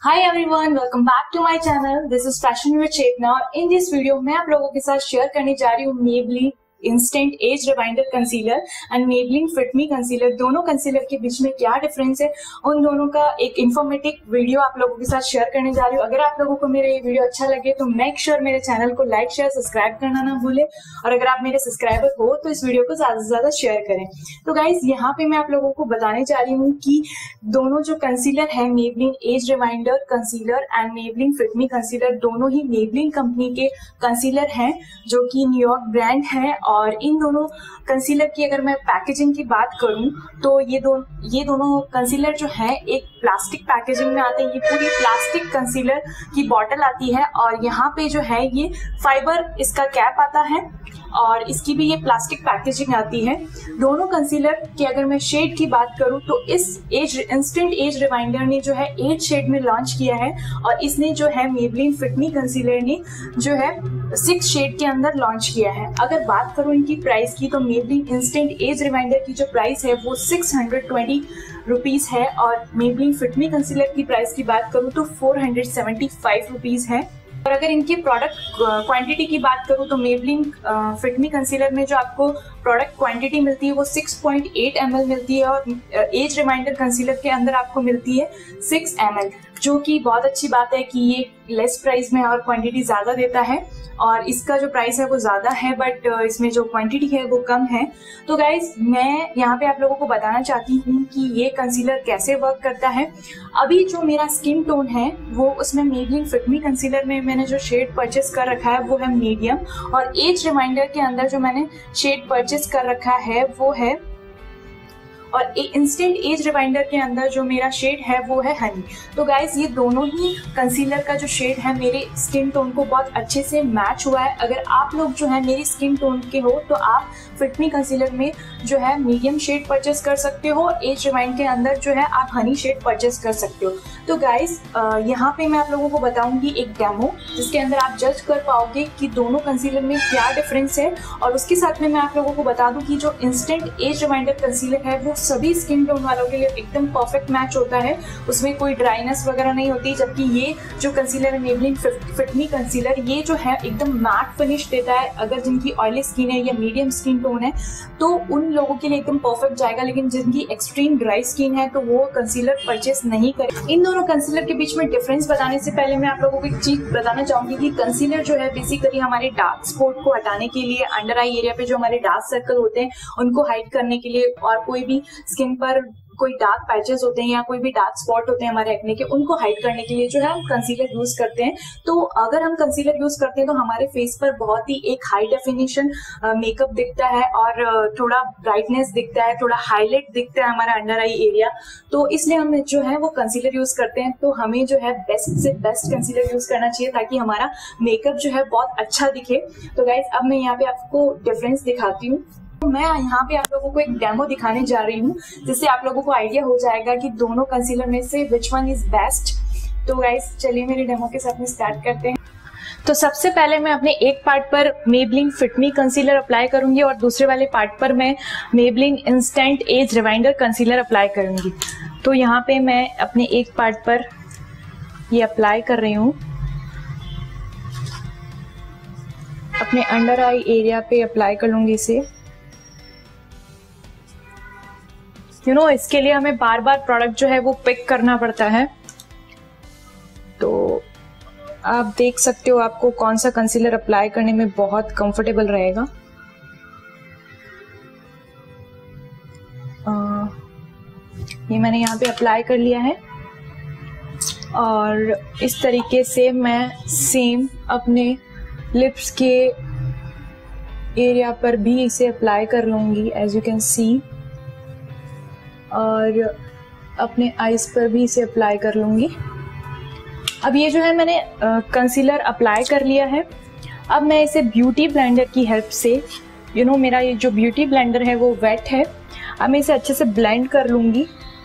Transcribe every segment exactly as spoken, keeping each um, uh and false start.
Hi everyone, welcome back to my channel. This is fashion with Chetna. In this video मैं आप लोगों के साथ शेयर करने जा रही हूँ Maybelline instant age reminder concealer and Maybelline fit me concealer. दोनों कंसीलर के बीच में क्या डिफरेंस है, उन दोनों का एक इन्फॉर्मेटिव वीडियो आप लोगों के साथ शेयर करने जा रही हूँ। अगर आप लोगों को मेरा ये वीडियो अच्छा लगे तो मेक श्योर मेरे चैनल को लाइक शेयर सब्सक्राइब करना ना भूले, और अगर आप मेरे सब्सक्राइबर हो तो इस वीडियो को ज्यादा से ज्यादा शेयर करें। तो गाइज यहाँ पे मैं आप लोगों को बताने जा रही हूँ कि दोनों जो कंसीलर है Maybelline age reminder concealer and Maybelline fit me concealer, दोनों ही मेबलिन कंपनी के कंसीलर हैं जो कि न्यूयॉर्क ब्रांड है। और इन दोनों कंसीलर की अगर मैं पैकेजिंग की बात करूं तो ये दो ये दोनों कंसीलर जो है एक प्लास्टिक पैकेजिंग में आते हैं। ये पूरी प्लास्टिक कंसीलर की बॉटल आती है और यहाँ पे जो है ये फाइबर इसका कैप आता है और इसकी भी ये प्लास्टिक पैकेजिंग आती है। दोनों कंसीलर की अगर मैं शेड की बात करूं तो इस एज इंस्टेंट एज रिमाइंडर ने जो है एट शेड में लॉन्च किया है और इसने जो है मेबलिन फिट मी कंसीलर ने जो है सिक्स शेड के अंदर लॉन्च किया है। अगर बात करूं इनकी प्राइस की तो मेबलिन इंस्टेंट एज रिमाइंडर की जो प्राइस है वो सिक्स हंड्रेड ट्वेंटी रुपीज है और मेबलिन फिट मी कंसीलर की प्राइस की बात करूं तो four hundred seventy five rupees है। और अगर इनकी प्रोडक्ट क्वांटिटी की बात करूं तो मेबलिन फिट मी कंसीलर में जो आपको प्रोडक्ट क्वांटिटी मिलती है वो six point eight M L मिलती है और एज रिमाइंडर कंसीलर के अंदर आपको मिलती है सिक्स एम एल, जो कि बहुत अच्छी बात है कि ये लेस प्राइस में और क्वांटिटी ज़्यादा देता है और इसका जो प्राइस है वो ज़्यादा है बट इसमें जो क्वांटिटी है वो कम है। तो गाइज मैं यहाँ पे आप लोगों को बताना चाहती हूँ कि ये कंसीलर कैसे वर्क करता है। अभी जो मेरा स्किन टोन है वो उसमें मेबलिन फिट मी कंसीलर में मैंने जो शेड परचेस कर रखा है वो है मीडियम और एज रिमाइंडर के अंदर जो मैंने शेड परचेस कर रखा है वो है और इंस्टेंट एज रिमाइंडर के अंदर जो मेरा शेड है वो है हनी। तो गाइज ये दोनों ही कंसीलर का जो शेड है मेरे स्किन टोन को बहुत अच्छे से मैच हुआ है। अगर आप लोग जो है मेरी स्किन टोन के हो तो आप फिट मी कंसीलर में जो है मीडियम शेड परचेस कर सकते हो और एज रिमाइंड के अंदर जो है आप हनी शेड परचेस कर सकते हो। तो गाइज यहाँ पे मैं आप लोगों को बताऊंगी एक डेमो जिसके अंदर आप जज कर पाओगे कि दोनों कंसीलर में क्या डिफरेंस है, और उसके साथ में मैं आप लोगों को बता दूं कि जो इंस्टेंट एज रिमाइंडर कंसीलर है वो सभी स्किन टोन वालों के लिए एकदम परफेक्ट मैच होता है, उसमें कोई ड्राइनेस वगैरह नहीं होती। जबकि ये जो कंसीलर है मेबलिन फिट मी कंसीलर ये जो है एकदम मैट फिनिश देता है। अगर जिनकी ऑयली स्किन है या मीडियम स्किन टोन है तो उन लोगों के लिए एकदम परफेक्ट जाएगा, लेकिन जिनकी एक्सट्रीम ड्राई स्किन है तो वो कंसीलर परचेस नहीं करे। इन दोनों कंसीलर के बीच में डिफरेंस बताने से पहले मैं आप लोगों को एक चीज बताना चाहूंगी कि कंसीलर जो है बेसिकली हमारे डार्क स्पॉट को हटाने के लिए, अंडर आई एरिया पे जो हमारे डार्क सर्कल होते हैं उनको हाइड करने के लिए, और कोई भी स्किन पर कोई डार्क पैचेस होते हैं या कोई भी डार्क स्पॉट होते हैं हमारे एक्ने के, उनको हाइड करने के लिए जो है हम कंसीलर यूज करते हैं। तो अगर हम कंसीलर यूज करते हैं तो हमारे फेस पर बहुत ही एक हाई डेफिनेशन मेकअप दिखता है और थोड़ा ब्राइटनेस दिखता है, थोड़ा हाईलाइट दिखता है हमारा अंडर आई एरिया। तो इसलिए हम जो है वो कंसीलर यूज करते हैं। तो हमें जो है बेस्ट से बेस्ट कंसीलर यूज करना चाहिए ताकि हमारा मेकअप जो है बहुत अच्छा दिखे। तो गाइज अब मैं यहाँ पे आपको डिफरेंस दिखाती हूँ। तो मैं यहाँ पे आप लोगों को एक डेमो दिखाने जा रही हूँ जिससे आप लोगों को आइडिया हो जाएगा कि दोनों कंसीलर में से विच वन इज बेस्ट। तो गाइस चलिए मेरे डेमो के साथ में स्टार्ट करते हैं। तो सबसे पहले मैं अपने एक पार्ट पर Maybelline fit me concealer apply करूंगी और दूसरे वाले पार्ट पर मैं Maybelline instant age reminder concealer apply करूंगी। तो यहाँ पे मैं अपने एक पार्ट पर ये अप्लाई कर रही हूँ, अपने अंडर आई एरिया पे अप्लाई कर लूंगी इसे। यू नो इसके लिए हमें बार बार प्रोडक्ट जो है वो पिक करना पड़ता है। तो आप देख सकते हो आपको कौन सा कंसीलर अप्लाई करने में बहुत कंफर्टेबल रहेगा। आ, ये मैंने यहाँ पे अप्लाई कर लिया है और इस तरीके से मैं सेम अपने लिप्स के एरिया पर भी इसे अप्लाई कर लूँगी एज यू कैन सी, और अपने आईज पर भी इसे अप्लाई कर लूँगी। अब ये जो है मैंने कंसीलर अप्लाई कर लिया है। अब मैं इसे ब्यूटी ब्लेंडर की हेल्प से, यू नो मेरा ये जो ब्यूटी ब्लेंडर है वो वेट है, अब मैं इसे अच्छे से ब्लेंड कर लूँगी।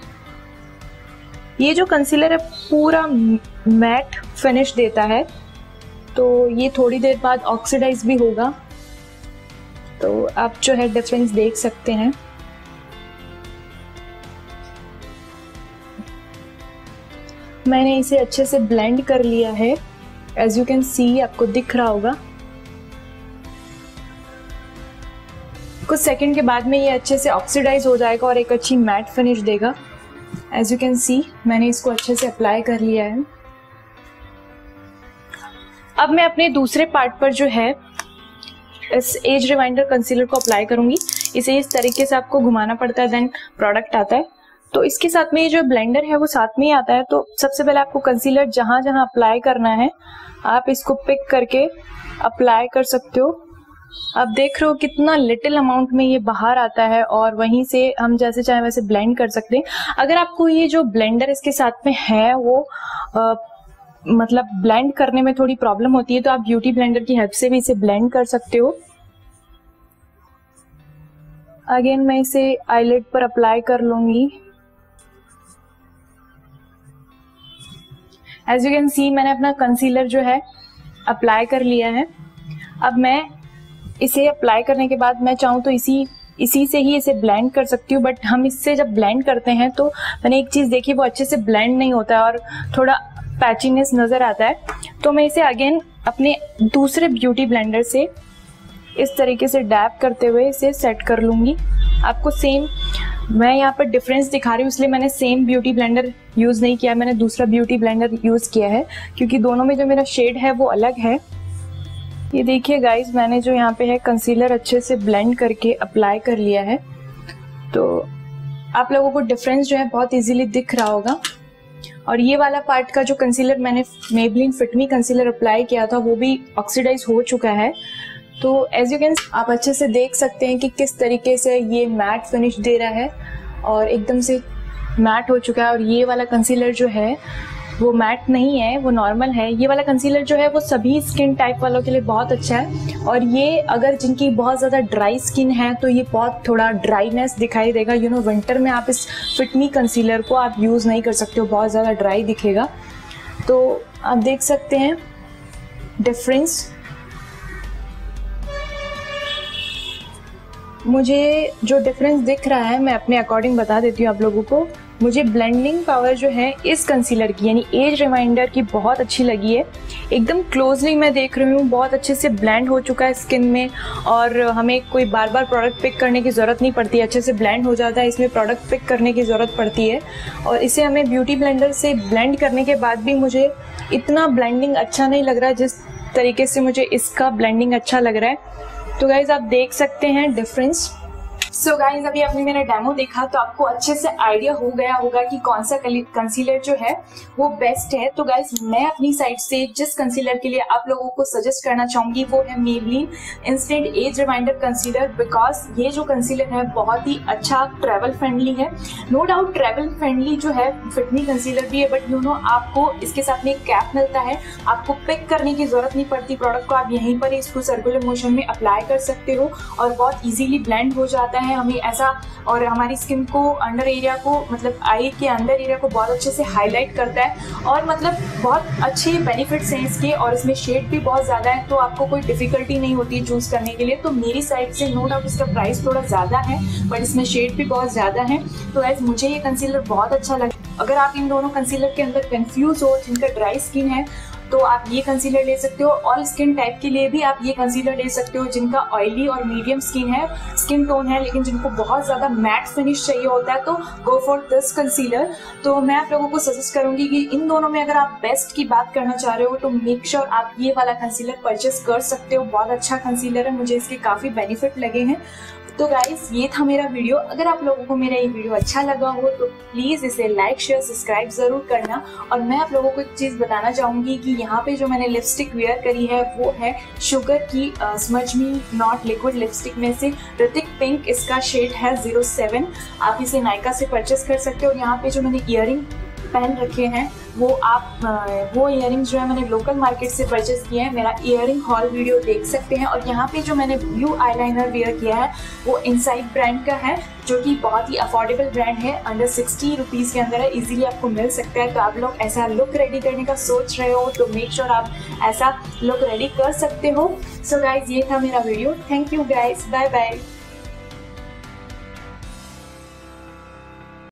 ये जो कंसीलर है पूरा मैट फिनिश देता है, तो ये थोड़ी देर बाद ऑक्सीडाइज भी होगा। तो आप जो है डिफरेंस देख सकते हैं। मैंने इसे अच्छे से ब्लेंड कर लिया है। एज यू कैन सी, आपको दिख रहा होगा। कुछ सेकंड के बाद में ये अच्छे से ऑक्सीडाइज हो जाएगा और एक अच्छी मैट फिनिश देगा। एज यू कैन सी, मैंने इसको अच्छे से अप्लाई कर लिया है। अब मैं अपने दूसरे पार्ट पर जो है इस एज रिमाइंडर कंसीलर को अप्लाई करूंगी। इसे इस तरीके से आपको घुमाना पड़ता है, देन प्रोडक्ट आता है। तो इसके साथ में ये जो ब्लेंडर है वो साथ में ही आता है। तो सबसे पहले आपको कंसीलर जहां जहां अप्लाई करना है आप इसको पिक करके अप्लाई कर सकते हो। आप देख रहे हो कितना लिटिल अमाउंट में ये बाहर आता है और वहीं से हम जैसे चाहे वैसे ब्लेंड कर सकते हैं। अगर आपको ये जो ब्लेंडर इसके साथ में है वो आ, मतलब ब्लेंड करने में थोड़ी प्रॉब्लम होती है तो आप ब्यूटी ब्लेंडर की हेल्प से भी इसे ब्लेंड कर सकते हो। अगेन मैं इसे आईलिड पर अप्लाई कर लूंगी। एज यू कैन सी, मैंने अपना कंसीलर जो है अप्लाई कर लिया है। अब मैं इसे अप्लाई करने के बाद मैं चाहूँ तो इसी इसी से ही इसे ब्लेंड कर सकती हूँ, बट हम इससे जब ब्लेंड करते हैं तो मैंने एक चीज देखी, वो अच्छे से ब्लेंड नहीं होता है और थोड़ा पैचीनेस नजर आता है। तो मैं इसे अगेन अपने दूसरे ब्यूटी ब्लेंडर से इस तरीके से डैब करते हुए इसे सेट कर लूंगी। आपको सेम, मैं यहाँ पर डिफरेंस दिखा रही हूँ इसलिए मैंने सेम ब्यूटी ब्लेंडर यूज नहीं किया, मैंने दूसरा ब्यूटी ब्लेंडर यूज किया है क्योंकि दोनों में जो मेरा शेड है वो अलग है। ये देखिए गाइज, मैंने जो यहाँ पे है कंसीलर अच्छे से ब्लेंड करके अप्लाई कर लिया है। तो आप लोगों को डिफरेंस जो है बहुत इजीली दिख रहा होगा। और ये वाला पार्ट का जो कंसीलर मैंने Maybelline fit me concealer apply किया था वो भी ऑक्सीडाइज हो चुका है। तो एज यू कैन, आप अच्छे से देख सकते हैं कि किस तरीके से ये मैट फिनिश दे रहा है और एकदम से मैट हो चुका है। और ये वाला कंसीलर जो है वो मैट नहीं है, वो नॉर्मल है। ये वाला कंसीलर जो है वो सभी स्किन टाइप वालों के लिए बहुत अच्छा है। और ये अगर जिनकी बहुत ज़्यादा ड्राई स्किन है तो ये बहुत थोड़ा ड्राईनेस दिखाई देगा। यू नो विंटर में आप इस फिट मी कंसीलर को आप यूज़ नहीं कर सकते हो, बहुत ज़्यादा ड्राई दिखेगा। तो आप देख सकते हैं डिफरेंस। मुझे जो डिफरेंस दिख रहा है मैं अपने अकॉर्डिंग बता देती हूँ आप लोगों को। मुझे ब्लेंडिंग पावर जो है इस कंसीलर की यानी एज रिमाइंडर की बहुत अच्छी लगी है। एकदम क्लोजली मैं देख रही हूँ, बहुत अच्छे से ब्लेंड हो चुका है स्किन में और हमें कोई बार बार प्रोडक्ट पिक करने की ज़रूरत नहीं पड़ती, अच्छे से ब्लेंड हो जाता है। इसमें प्रोडक्ट पिक करने की ज़रूरत पड़ती है और इसे हमें ब्यूटी ब्लेंडर से ब्लेंड करने के बाद भी मुझे इतना ब्लेंडिंग अच्छा नहीं लग रहा है जिस तरीके से मुझे इसका ब्लेंडिंग अच्छा लग रहा है। तो गाइज आप देख सकते हैं डिफरेंस। सो so गाइज, अभी आपने मेरा डेमो देखा तो आपको अच्छे से आइडिया हो गया होगा कि कौन सा कंसीलर जो है वो बेस्ट है। तो गाइज, मैं अपनी साइड से जिस कंसीलर के लिए आप लोगों को सजेस्ट करना चाहूंगी वो है Maybelline instant age reminder concealer. Because ये जो कंसीलर है बहुत ही अच्छा ट्रैवल फ्रेंडली है। नो डाउट ट्रैवल फ्रेंडली जो है फिट मी कंसीलर भी है, बट यू नो आपको इसके साथ में एक कैप मिलता है, आपको पिक करने की जरूरत नहीं पड़ती प्रोडक्ट को, आप यहीं पर इसको सर्कुलर मोशन में अप्लाई कर सकते हो और बहुत ईजिली ब्लेंड हो जाता है हमें ऐसा। और हमारी स्किन को अंडर एरिया को मतलब आई के अंदर एरिया को बहुत अच्छे से हाईलाइट करता है और मतलब बहुत अच्छे बेनिफिट्स हैं इसके। और इसमें शेड भी बहुत ज़्यादा है तो आपको कोई डिफिकल्टी नहीं होती चूज़ करने के लिए। तो मेरी साइड से नो डाउट इसका प्राइस थोड़ा ज़्यादा है बट इसमें शेड भी बहुत ज़्यादा है। तो एज मुझे ये कंसीलर बहुत अच्छा लगा। अगर आप इन दोनों कंसीलर के अंदर कंफ्यूज हो, जिनका ड्राई स्किन है तो आप ये कंसीलर ले सकते हो। ऑल स्किन टाइप के लिए भी आप ये कंसीलर ले सकते हो, जिनका ऑयली और मीडियम स्किन है स्किन टोन है लेकिन जिनको बहुत ज़्यादा मैट फिनिश चाहिए होता है तो गो फॉर दिस कंसीलर। तो मैं आप लोगों को सजेस्ट करूंगी कि इन दोनों में अगर आप बेस्ट की बात करना चाह रहे हो तो मेक श्योर आप ये वाला कंसीलर परचेस कर सकते हो। बहुत अच्छा कंसीलर है, मुझे इसके काफ़ी बेनिफिट लगे हैं। तो गाइस, ये था मेरा वीडियो। अगर आप लोगों को मेरा ये वीडियो अच्छा लगा हो तो प्लीज़ इसे लाइक शेयर सब्सक्राइब ज़रूर करना। और मैं आप लोगों को एक चीज़ बताना चाहूँगी कि यहाँ पे जो मैंने लिपस्टिक वेयर करी है वो है शुगर की smudge me not liquid lipstick में से ऋतिक पिंक, इसका शेड है ज़ीरो सेवन। आप इसे नायका से परचेस कर सकते हो। और यहाँ पे जो मैंने ईयरिंग पहन रखे हैं वो आप वो इयरिंग्स जो है मैंने लोकल मार्केट से परचेस किए हैं। मेरा इयरिंग हॉल वीडियो देख सकते हैं। और यहाँ पे जो मैंने ब्लू आईलाइनर वेयर किया है वो इनसाइड ब्रांड का है, जो कि बहुत ही अफोर्डेबल ब्रांड है, अंडर सिक्सटी रुपीज़ के अंदर है, इजीली आपको मिल सकता है। तो आप लोग ऐसा लुक रेडी करने का सोच रहे हो तो मेक श्योर आप ऐसा लुक रेडी कर सकते हो। सो गाइज, ये था मेरा video. Thank you guys, bye bye.